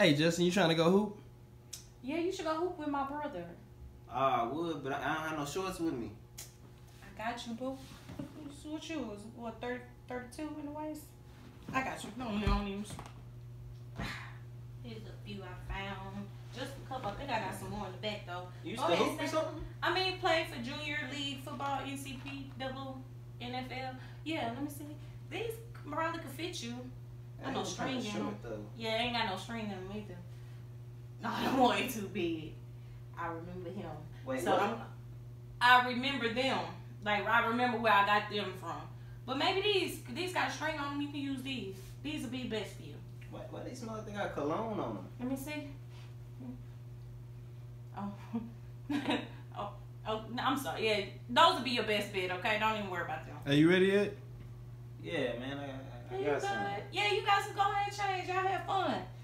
Hey, Justin, you trying to go hoop? Yeah, you should go hoop with my brother. I would, but I don't have no shorts with me. I got you, boo. What shoes? What, 32 in the waist? I got you. Don't even. Here's a few I found. Just a couple. I think I got some more in the back, though. You used to hoop or something? I mean, played for junior league football, NCP, double NFL. Yeah, let me see. These probably could fit you. I no string in them. Yeah, ain't got no string in them either. No, them way too big. I remember him. Wait, so what? I remember them. Like, I remember where I got them from. But maybe these got a string on them. You can use these. These will be best for you. Why these smell like they got cologne on them? Let me see. Oh. oh, no, I'm sorry. Yeah, those will be your best bet, okay? Don't even worry about them. Are you ready yet? Yeah, man. I got some. Yeah, you got some. Go ahead and change. Y'all have fun.